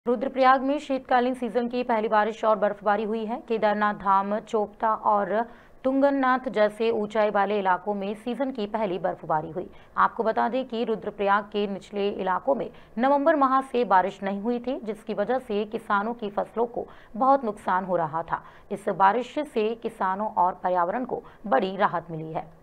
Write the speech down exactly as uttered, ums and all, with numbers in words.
रुद्रप्रयाग में शीतकालीन सीजन की पहली बारिश और बर्फबारी हुई है। केदारनाथ धाम, चोपता और तुंगनाथ जैसे ऊंचाई वाले इलाकों में सीजन की पहली बर्फबारी हुई। आपको बता दें कि रुद्रप्रयाग के निचले इलाकों में नवंबर माह से बारिश नहीं हुई थी, जिसकी वजह से किसानों की फसलों को बहुत नुकसान हो रहा था। इस बारिश से किसानों और पर्यावरण को बड़ी राहत मिली है।